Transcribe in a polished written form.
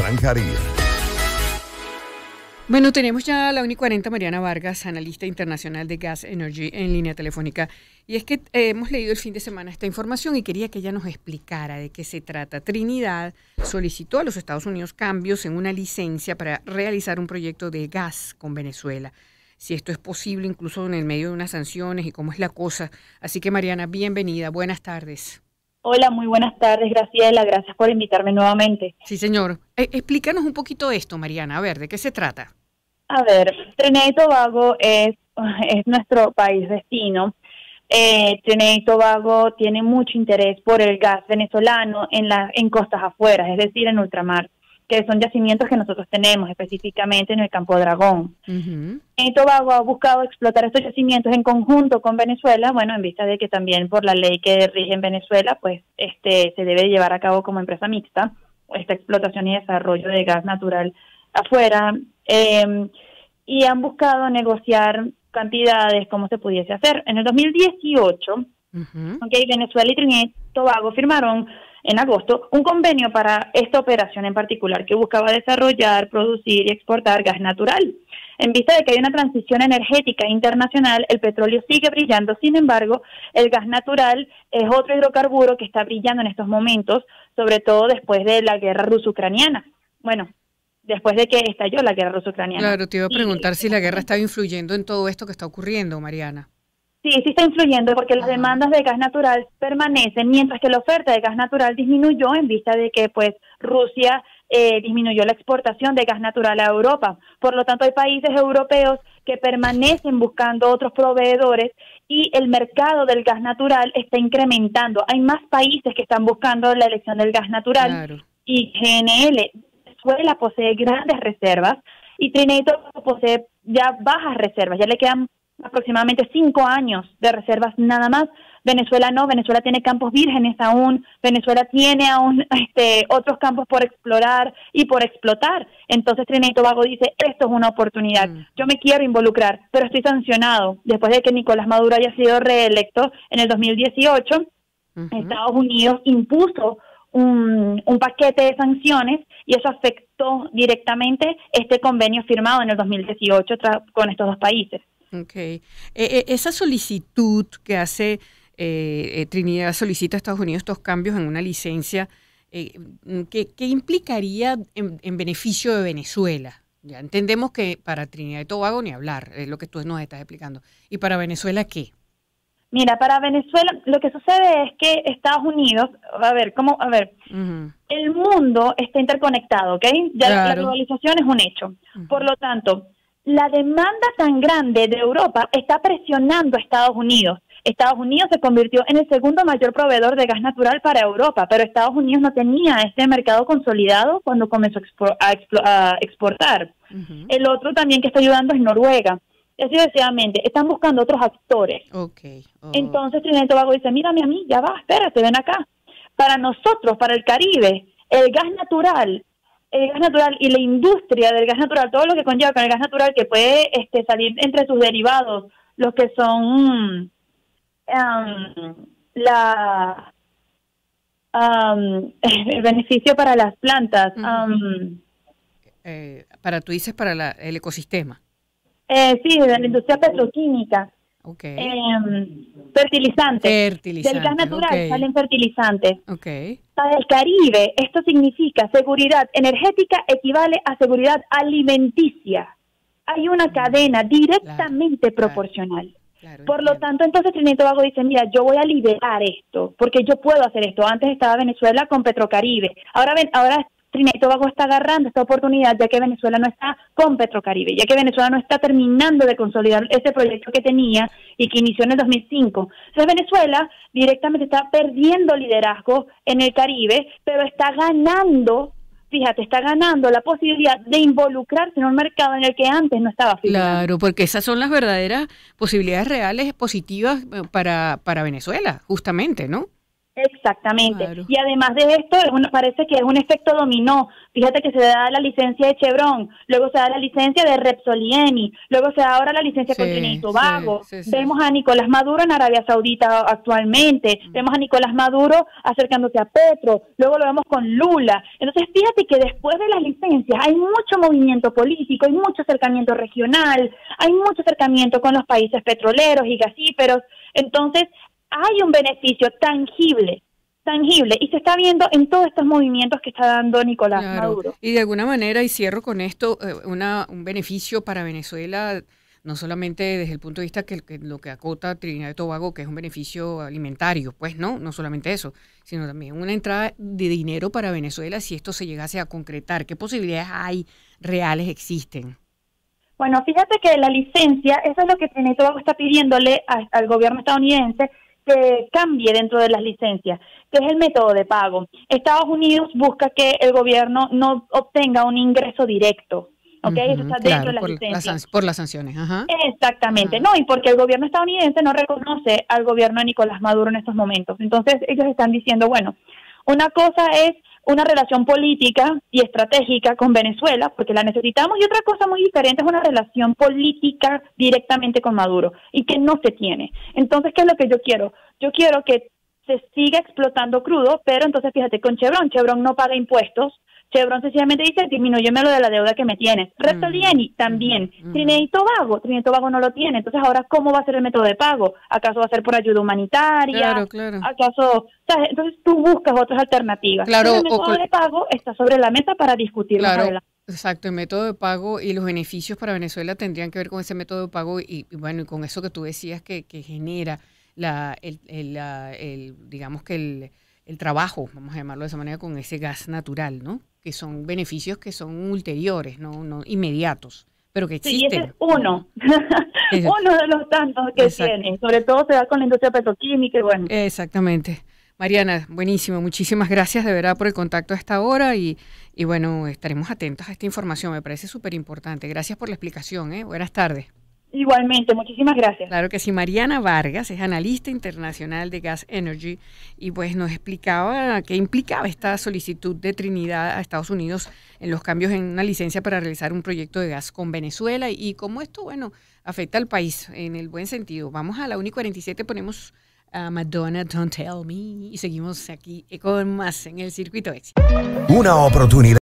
naranjaría. Bueno, tenemos ya a la 1:40 Mariana Vargas, analista internacional de Gas Energy, en línea telefónica. Y es que hemos leído el fin de semana esta información y quería que ella nos explicara de qué se trata. Trinidad solicitó a los Estados Unidos cambios en una licencia para realizar un proyecto de gas con Venezuela. Si esto es posible incluso en el medio de unas sanciones y cómo es la cosa. Así que Mariana, bienvenida. Buenas tardes. Hola, muy buenas tardes, Graciela. Gracias por invitarme nuevamente. Sí, señor. Explícanos un poquito esto, Mariana. A ver, ¿de qué se trata? A ver, Trinidad y Tobago es nuestro país destino. Trinidad y Tobago tiene mucho interés por el gas venezolano en costas afueras, es decir, en ultramar, que son yacimientos que nosotros tenemos, específicamente en el Campo Dragón. Trinidad y Tobago ha buscado explotar estos yacimientos en conjunto con Venezuela, bueno, en vista de que también por la ley que rige en Venezuela, pues se debe llevar a cabo como empresa mixta, esta explotación y desarrollo de gas natural afuera, y han buscado negociar cantidades, como se pudiese hacer. En el 2018, Venezuela y Trinidad y Tobago firmaron en agosto un convenio para esta operación en particular que buscaba desarrollar, producir y exportar gas natural. En vista de que hay una transición energética internacional, el petróleo sigue brillando, sin embargo, el gas natural es otro hidrocarburo que está brillando en estos momentos, sobre todo después de la guerra ruso-ucraniana. Bueno, después de que estalló la guerra ruso-ucraniana. Claro, te iba a preguntar si la guerra estaba influyendo en todo esto que está ocurriendo, Mariana. Sí, sí está influyendo porque las demandas de gas natural permanecen, mientras que la oferta de gas natural disminuyó en vista de que pues Rusia disminuyó la exportación de gas natural a Europa. Por lo tanto, hay países europeos que permanecen buscando otros proveedores y el mercado del gas natural está incrementando. Hay más países que están buscando la elección del gas natural. Claro. Y GNL, Venezuela posee grandes reservas y Trinidad y Tobago posee ya bajas reservas, ya le quedan aproximadamente 5 años de reservas nada más. Venezuela no, Venezuela tiene campos vírgenes aún, Venezuela tiene aún otros campos por explorar y por explotar. Entonces Trinidad y Tobago dice, esto es una oportunidad, yo me quiero involucrar, pero estoy sancionado. Después de que Nicolás Maduro haya sido reelecto en el 2018, Estados Unidos impuso un paquete de sanciones y eso afectó directamente este convenio firmado en el 2018 con estos dos países. Okay. Esa solicitud que hace Trinidad solicita a Estados Unidos estos cambios en una licencia, ¿qué implicaría en beneficio de Venezuela? Ya entendemos que para Trinidad y Tobago ni hablar, es lo que tú nos estás explicando. ¿Y para Venezuela qué? Mira, para Venezuela lo que sucede es que Estados Unidos, el mundo está interconectado, ¿ok? Ya claro. La globalización es un hecho. Por lo tanto, la demanda tan grande de Europa está presionando a Estados Unidos. Estados Unidos se convirtió en el segundo mayor proveedor de gas natural para Europa, pero Estados Unidos no tenía este mercado consolidado cuando comenzó a exportar. El otro también que está ayudando es Noruega. Así sucesivamente, están buscando otros actores. Entonces Trinidad y Tobago dice, mírame a mí, ya va, espérate, ven acá. Para nosotros, para el Caribe, el gas natural y la industria del gas natural, todo lo que conlleva con el gas natural que puede salir entre sus derivados, los que son el beneficio para las plantas. Tú dices para el ecosistema. Sí, de la industria petroquímica. Fertilizantes. Del gas natural salen fertilizantes. Para el Caribe, esto significa seguridad energética equivale a seguridad alimenticia. Hay una cadena directamente proporcional. Por lo tanto, entonces Trinidad y Tobago dice, mira, yo voy a liberar esto, porque yo puedo hacer esto. Antes estaba Venezuela con Petrocaribe. Ahora Trinidad y Tobago está agarrando esta oportunidad ya que Venezuela no está con Petrocaribe, ya que Venezuela no está terminando de consolidar ese proyecto que tenía y que inició en el 2005. Entonces Venezuela directamente está perdiendo liderazgo en el Caribe, pero está ganando, fíjate, está ganando la posibilidad de involucrarse en un mercado en el que antes no estaba figurando. Claro, porque esas son las verdaderas posibilidades reales positivas para Venezuela, justamente, ¿no? Exactamente. Claro. Y además de esto, parece que es un efecto dominó. Fíjate que se da la licencia de Chevron, luego se da la licencia de Repsol y Eni, luego se da ahora la licencia con Trinidad y Tobago. Sí. Vemos a Nicolás Maduro en Arabia Saudita actualmente, vemos a Nicolás Maduro acercándose a Petro, luego lo vemos con Lula. Entonces, fíjate que después de las licencias hay mucho movimiento político, hay mucho acercamiento regional, hay mucho acercamiento con los países petroleros y gasíferos. Entonces, hay un beneficio tangible, y se está viendo en todos estos movimientos que está dando Nicolás Maduro. Y de alguna manera, y cierro con esto, un beneficio para Venezuela, no solamente desde el punto de vista que lo que acota Trinidad y Tobago, que es un beneficio alimentario, pues no solamente eso, sino también una entrada de dinero para Venezuela si esto se llegase a concretar. ¿Qué posibilidades hay reales existen? Bueno, fíjate que la licencia, eso es lo que Trinidad y Tobago está pidiéndole al gobierno estadounidense, que cambie dentro de las licencias, que es el método de pago. Estados Unidos busca que el gobierno no obtenga un ingreso directo, ¿ok? Eso está dentro de las licencias. Por las sanciones, ajá. Exactamente, Ajá. no, y porque el gobierno estadounidense no reconoce al gobierno de Nicolás Maduro en estos momentos. Entonces ellos están diciendo, bueno, una cosa es una relación política y estratégica con Venezuela, porque la necesitamos, y otra cosa muy diferente es una relación política directamente con Maduro, y que no se tiene. Entonces, ¿qué es lo que yo quiero? Yo quiero que se siga explotando crudo, pero entonces fíjate, con Chevron no paga impuestos, Chevron sencillamente dice, disminúyeme lo de la deuda que me tienes. Repsol y Eni también. Trinidad y Tobago no lo tiene. Entonces, ahora, ¿cómo va a ser el método de pago? ¿Acaso va a ser por ayuda humanitaria? Claro. ¿Acaso? ¿Sabes? Entonces, tú buscas otras alternativas. Claro, el método de pago está sobre la mesa para discutir más adelante. Exacto, el método de pago y los beneficios para Venezuela tendrían que ver con ese método de pago y bueno, y con eso que tú decías que genera digamos que el trabajo, vamos a llamarlo de esa manera, con ese gas natural, ¿no? Que son beneficios que son ulteriores, no inmediatos, pero que existen. Sí, ese es uno, uno de los tantos que tiene, sobre todo se da con la industria petroquímica y bueno. Exactamente. Mariana, buenísimo, muchísimas gracias de verdad por el contacto a esta hora y bueno, estaremos atentos a esta información, me parece súper importante. Gracias por la explicación, buenas tardes. Igualmente, muchísimas gracias. Claro que sí, Mariana Vargas es analista internacional de Gas Energy y pues nos explicaba qué implicaba esta solicitud de Trinidad a Estados Unidos en los cambios en una licencia para realizar un proyecto de gas con Venezuela y cómo esto, bueno, afecta al país en el buen sentido. Vamos a la 1:47, ponemos a Madonna, Don't Tell Me y seguimos aquí con más en el Circuito Éxito. Una oportunidad.